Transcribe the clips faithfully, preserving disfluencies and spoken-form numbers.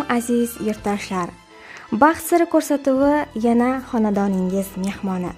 aziz yurtdoshlar, baxt siri ko'rsatuvi yana xonadoningiz mehmoni.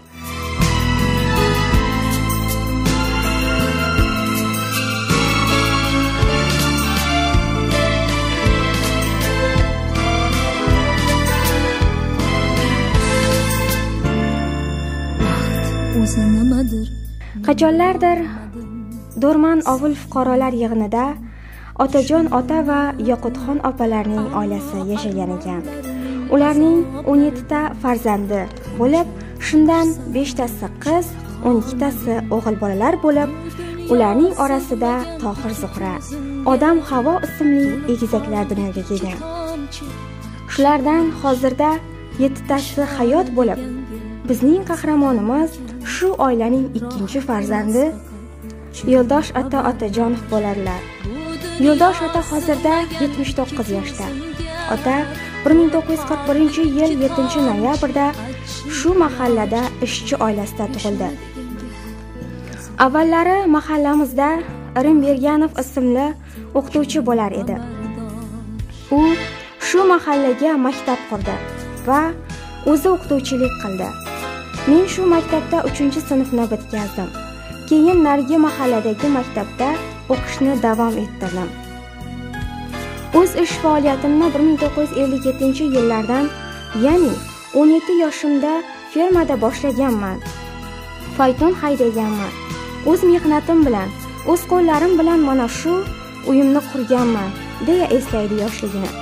Qachonlardir Do'rman ovul fuqarolar yig'inida Otajon ota va Yoqutxon opalarning oilasi yashagan ekan. Ularning o'n yetti ta farzandi bo'lib, shundan besh tasi qiz, o'n ikki tasi o'g'il bolalar bo'lib, ularning orasida Tohir Zuhra, Odam Havo ismli egizaklar dunyoga kelgan. Shulardan hozirda yetti tasi hayot bo'lib, bizning qahramonimiz shu oilaning ikkinchi farzandi Yo'ldosh ota Otajonov bo'ladilar. Yo'ldosh ota hozirda yetmish to'qqiz yoshda. Ota bir ming to'qqiz yuz qirq birinchi yil yettinchi noyabrda shu mahallada ishchi oilasida tug'ildi. Avvallari mahallamizda Rimberganov ismli o'qituvchi bo'lar edi. U shu mahallaga maktab qurdi va o'zi o'qituvchilik qildi. Men shu maktabda uchinchi sinfni bitkazdim. Keyin narigi mahalladagi maktabda o'qishni davom ettirdim. O'z ish faoliyatimni bir ming to'qqiz yuz ellik yettinchi yillardan, ya'ni o'n yetti yoshimda fermada boshlaganman. Fayton haydaganman. O'z mehnatim bilan, o'z qo'llarim bilan mana shu uyimni qurganman, deya eslaydi yoshligini.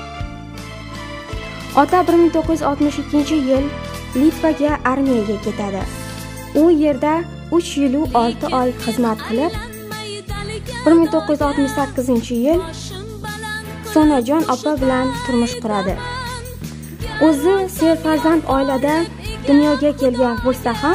Ota bir ming to'qqiz yuz oltmish ikkinchi yil Litvaga armiyaga ketadi. U yerda uch yil u olti oy xizmat qilib, bir ming to'qqiz yuz oltmish sakkizinchi yil Sonajon opa bilan turmush quradi. O'zi serfarzand oilada dunyoga kelgan bo'lsa ham,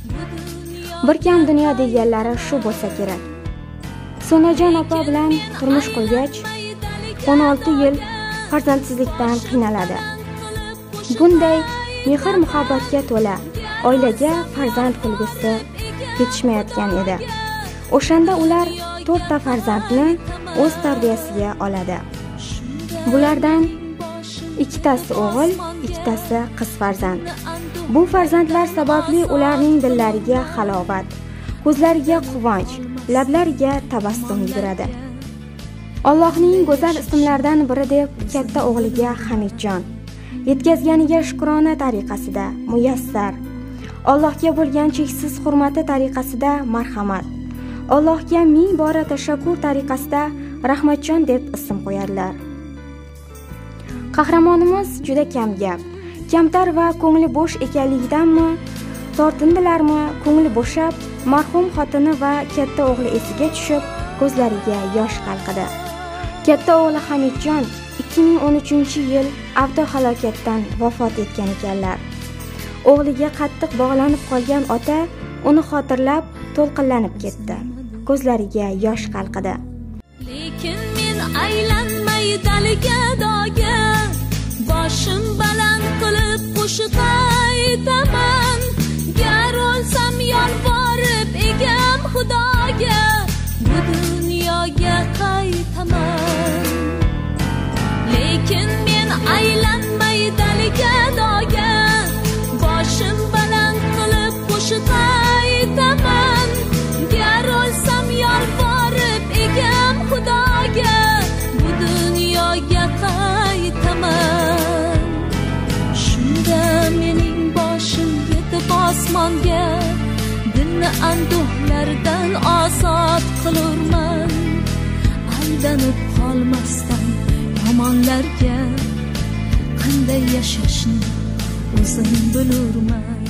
bir kam dunyo deganlari shu bo'lsa kerak. Sonajon opa bilan turmush qurgach, o'n olti yil farzandsizlikdan qiynaladi. Bunday mehr muhabbatga to'la oilaga farzand kulgusi yetishmayotgan edi. O'shanda ular to'rtta farzandni o'z tarbiyasiga oladi. Bulardan ikkitasi o'g'il, ikkitasi qiz farzand. Bu farzandlar sababli ularning dillariga halovat, ko'zlariga quvonch, lablariga tabassum yuguradi. Allohning go'zal ismlaridan biri deb katta o'g'liga Hamidjon, yetkazganiga shukrona tariqasida Muyassar, Allohga bo'lgan cheksiz hurmati tariqasida Marhamat, Allohga ming bora tashakkur tariqasida Rahmatjon deb ism qo'yadilar. Qahramonimiz juda kam gap, kamtar va ko'ngli bo'sh ekanligidanmi, tortindilarmi, ko'ngli bo'shab, marhum xotini va katta o'g'li esiga tushib, ko'zlariga yosh qalqidi. Katta o'g'li Hamidjon ikki ming o'n uchinchi yil avtohalokatdan vafot etgan ekanlar. O'g'liga qattiq bog'lanib qolgan ota uni xotirlab to'lqinlanib ketdi. Ko'zlariga yosh qalqidi. Lekin men aylanmay daliga doga, boshim baland qilib qo'shiq aytaman. Gar o'lsam yolvorib egam Xudoga, bu dunyoga qaytaman. Lekin men aylanmay daliga doga, boshim baland qilib qo'shiq aytaman. Gar o'lsam yolvorib egam Xudoga, bu dunyoga qaytaman. Shunda mening boshim yetib osmonga, dilni anduhlardan ozod qilurman. Aldanib qolmasdan yomonlarga, qanday yashashni o'zim bilurman.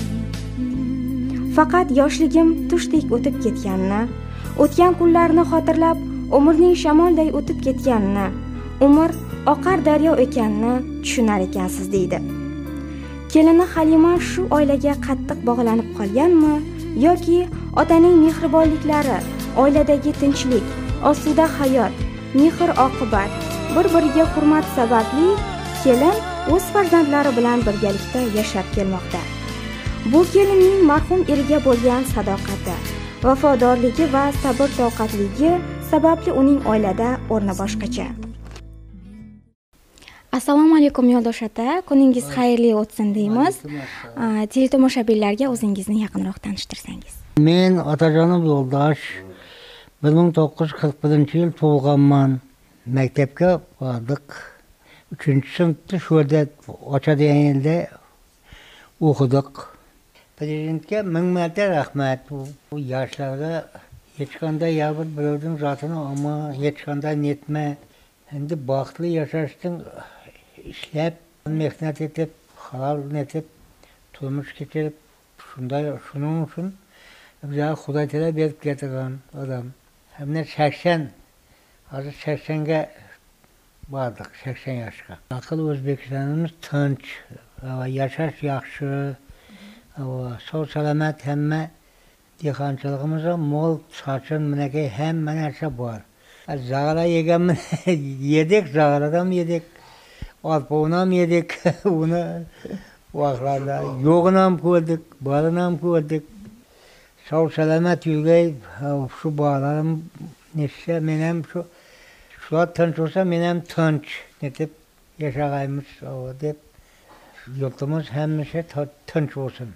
Faqat yoshligim tushdek o'tib ketganini, o'tgan kunlarni xotirlab, umrning shamolday o'tib ketganini, umr oqar daryo ekanini tushunar ekansiz, deydi. Kelini Halima shu oilaga qattiq bog'lanib qolganmi yoki otaning mehribonliklari, oiladagi tinchlik, osuda hayot, mehr oqibat, bir-biriga hurmat sababli kelin o'z farzandlari bilan birgalikda yashab kelmoqda. Bu kelinning marhum eriga bo'lgan sadoqati, vafodorligi va sabr toqatligi sababli uning oilada o'rni boshqacha. Assalomu alaykum yo'ldosh ota, kuningiz xayrli o'tsin deymiz. Teletomoshabinlarga o'zingizni yaqinroq tanishtirsangiz. Men Otajonov Yo'ldosh, bir ming to'qqiz yuz qirq birinchi yil tug'ilganman. Maktabga bordik. uchinchi sinfda shu yerda Ocha degan yerda o'qidik. Prezidentga ming marta rahmat. Bu yoshlarga hech qanday bir birovning zotini olma, hech qanday netma. Endi baxtli yashashdan ishlab, mehnat etib, halol etib, turmush kechirib, shunday shuning uchun bizga Xudo taolo berib ketgan odam. Hamda sakson, hozir saksonga bordik, sakson yoshga. Aql O'zbekistonimiz tinch, yashash yaxshi, sog' salomat hamma dehqonchiligimizda mol, sochim, minakay hamma narsa bor. Zag'ara yeganmi, yedik, zag'aradan yedik, arpavdan yedik, uni vaqtlarda yo'g'ini ham ko'rdik, borini ham ko'rdik. Sog' salomat yurgay, shu bolarim nechta, men ham shu shular tinch bo'lsa, men ham tinch etib yashagaymiz deb, yurtimiz hamisha tinch bo'lsin.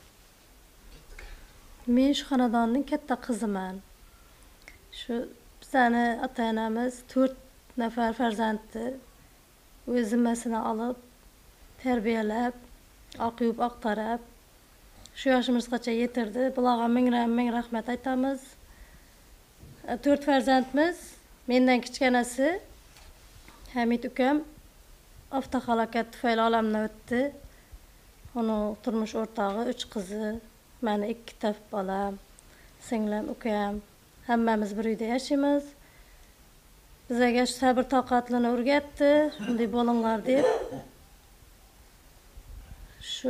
Men shu xonadonning katta qiziman. Shu bizani ota-onamiz to'rt nafar farzandni o'z zimmasini olib, tarbiyalab, oqyub, oqtarab, shu yoshimizgacha yetirdi. Bularga ming rahmat aytamiz. To'rt farzandmiz. Mendan kichkinasi Hamid ukam avtohalokat tufayli olamdan o'tdi. Uning turmush o'rtog'i, uch qizi, meni ikkita bolam, singlim, ukam, hammamiz bir uyda yashaymiz. Bizga shu sabr toqatini o'rgatdi, shunday bo'linglar deb. Shu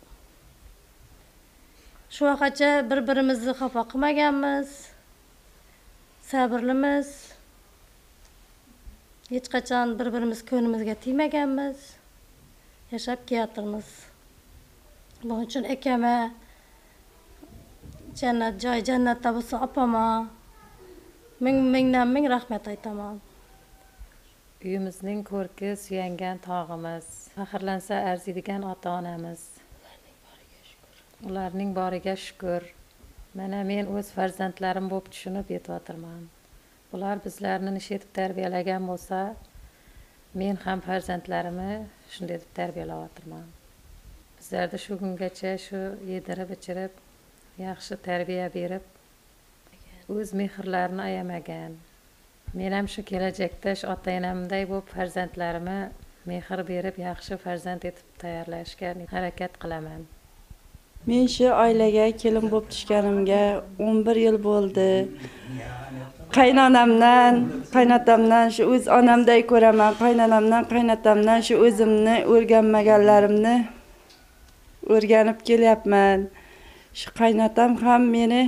shu vaqtgacha bir-birimizni xafa qilmaganmiz. Sabrlimiz. Hech qachon bir-birimiz ko'nglimizga tegmaganmiz. Yashab kelamiz. Buning uchun akama jannat joy, jannatda bo'lsa opama ming mingdan ming rahmat aytaman. Uyimizning ko'rki suyangan tog'imiz, faxrlansa arziydigan ota-onamiz. Ularning boriga shukr. Mana men o'z farzandlarim bo'lib tushunib yetyapman. Bular bizlarni nish etib tarbiyalagan bo'lsa, men ham farzandlarimni shunday deb tarbiyalayapman. Bizlarda shu kungacha shu yedirib ichirib, yaxshi tarbiya berib, o'z mehrlarini ayamagan. Men ham shu kelajakda shu ota-onamday bo'lib farzandlarimni mehr berib, yaxshi farzand etib tayyorlashga harakat qilaman. Men shu oilaga kelin bo'lib tushganimga o'n bir yil bo'ldi. Qaynonamdan, qaynotamdan shu o'z onamday ko'raman. Qaynonamdan, qaynotamdan shu o'zimni o'rganmaganlarimni o'rganib kelyapman. Shu qaynotam ham meni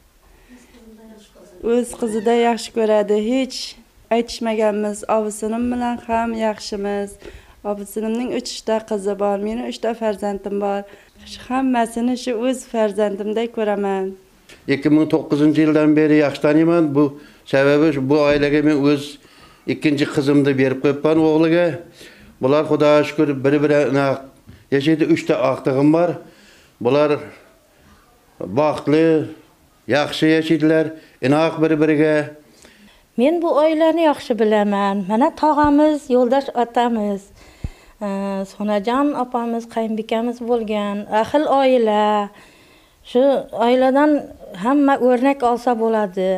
o'z qizida yaxshi ko'radi. Hech aytishmaganmiz. Ovsinim bilan ham yaxshimiz. Ovsinimning uch ta qizi bor, mening uch ta farzandim bor. Hammasini shu o'z farzandimday ko'raman. ikki ming to'qqizinchi yildan beri yaxshi taniyman. Bu sababi bu oilaga men o'z ikkinchi qizimni berib qo'yibman o'g'liga. Bular Xudoga shukr bir-birini yashaydi. uch ta aqtig'im bor. Bular baxtli, yaxshi yashaydilar, inoq bir-biriga. Men bu oilani yaxshi bilaman. Mana tog'amiz, yo'ldosh otamiz, Sonajon opamiz, qaynbikamiz bo'lgan, ahil oila. Shu oiladan hamma o'rnak olsa bo'ladi.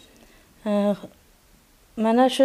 Mana shu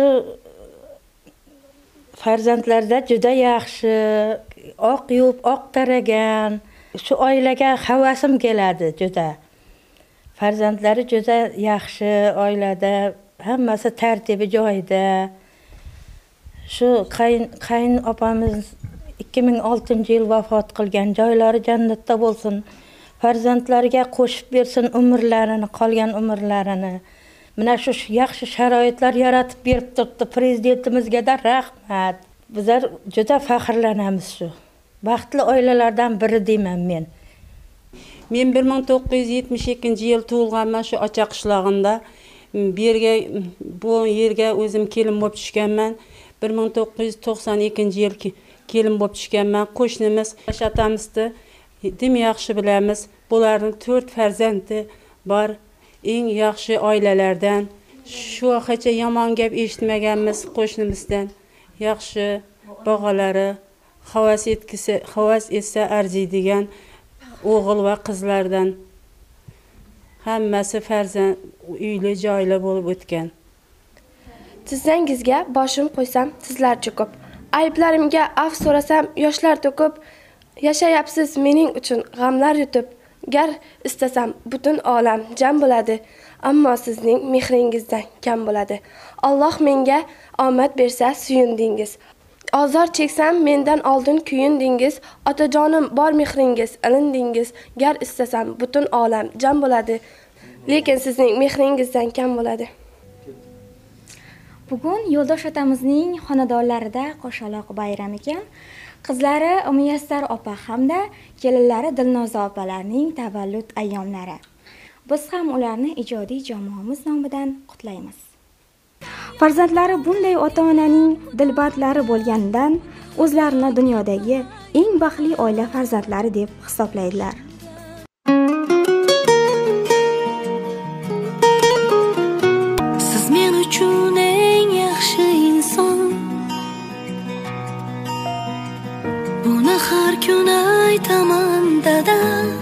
farzandlarda juda yaxshi, oq yuvib, oq taragan. Shu oilaga havasim keladi juda. Farzandlari juda yaxshi oilada, hammasi tartibi joyida. Shu qayn qayn opamiz ikki ming oltinchi yil vafot qilgan, joylari jannatda bo'lsin. Farzandlariga qo'shib bersin umrlarini, qolgan umrlarini. Mana shu yaxshi sharoitlar yaratib berib turibdi prezidentimizga da rahmat. Bizlar juda faxrlanamiz shu. Baxtli oilalardan biri deyman men. Men bir ming to'qqiz yuz yetmish ikkinchi yil tug'ilganman shu Ocha qishlog'ida. Bu yerga bu yerga o'zim kelin bo'lib tushganman. bir ming to'qqiz yuz to'qson ikkinchi yil kelin bo'lib tushganman. Qo'shnimiz Ashatamizni dim yaxshi bilamiz. Bularning to'rt farzandi bor. Eng yaxshi oilalardan. Shu vaqtgacha yomon gap eshitmaganmiz qo'shnimizdan. Yaxshi bog'alari, havas etkisi, havas etsa arziydigan o'g'il va qizlardan. Hammasi farzand uyli joyli bo'lib o'tgan. Tizzangizga boshim qo'ysam, sizlarcha ko'p. Ayblarimga af so'rasam, yoshlar to'kib. Yashayapsiz mening uchun g'amlar yutib. Gar istasam butun olam jam bo'ladi, ammo sizning mehringizdan kam bo'ladi. Alloh menga omad bersa suyundingiz. Ozor cheksam mendan oldin kuyundingiz. Otajonim bor mehringiz, ilindingiz. Gar istasam butun olam jam bo'ladi, lekin sizning mehringizdan kam bo'ladi. Bugun Yo'ldosh otamizning xonadonlarida qo'shaloq bayram ekan. Qizlari Muyassar opa hamda kelinlari Dilnoza opalarning tavallud ayyomlari. Biz ham ularni ijodiy jamoamiz nomidan qutlaymiz. Farzandlari bunday ota-onaning dilbandlari bo'lganidan o'zlarini dunyodagi eng baxtli oila farzandlari deb hisoblaydilar. Siz men uchun eng yaxshi inson. Buni har kun aytaman dada.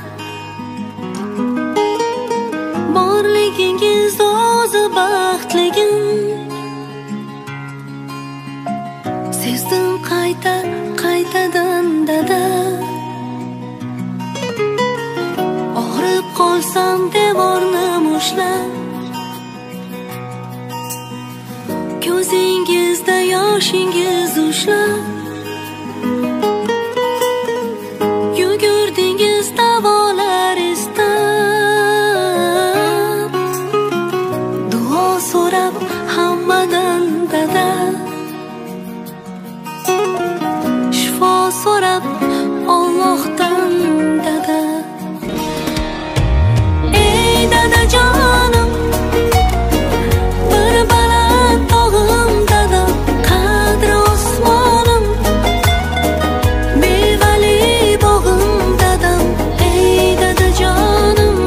Borligingiz o'zi baxtligim. Sezdim qayta qaytadan dada. Og'rib qolsam devorni mushlab, ko'zingizda yoshingiz ushlab, yugurdingiz davolar istab, duo so'rab hammadan dada. Shifo so'rab Allohdan dada. Ey dadajonim, bir baland tog'im dada, qadri osmonim, mevali bog'im dadam. Ey dadajonim,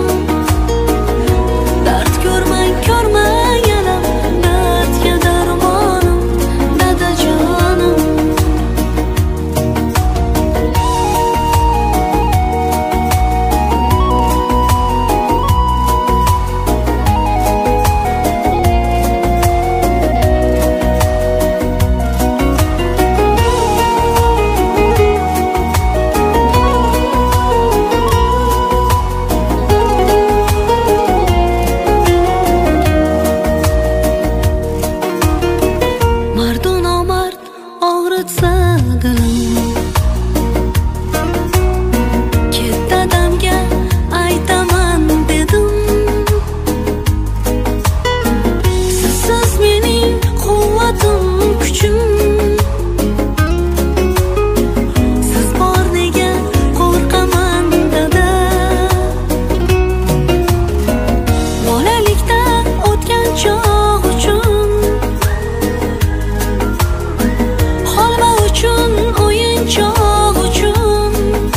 dard ko'rmang ko'rmang alam, dardga darmonim dadajonim. Mardu nomard og'ritsa dilim, ket dadamga aytaman dedim. Sizsiz mening quvvatim, kuchim. Siz bor nega qo'rqaman dada. Bolalikda o'tgan chog' uchun, holva uchun, o'yinchoq uchun,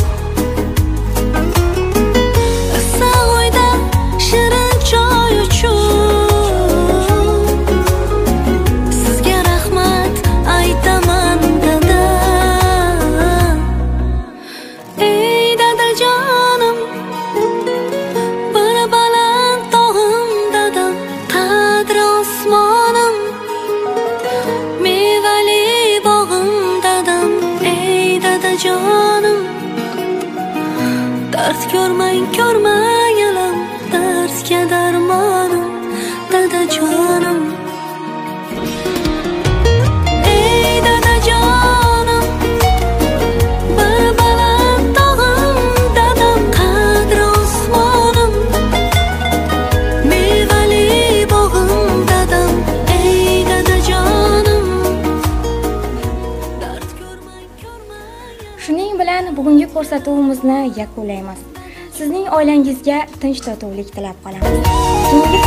issiq uyda shirin choy uchun, sizga rahmat aytaman dada. Ey dadajonim, bir baland tog'im dadam, qadri osmonim, mevali bog'im dadam. Ey dadajonim, dard ko'rmang ko'rmang alam, dardga darmonim dadajonim. Ey dadajonim, bir baland tog'im dadam, qadri osmonim, mevali bog'im dadam. Ey dadajonim, dard ko'rmang ko'rmang. Shuning bilan bugungi ko'rsatuvimizni yakunlaymiz. Sizning oilangizga tinch totuvlik tilab qolamiz. So'nggi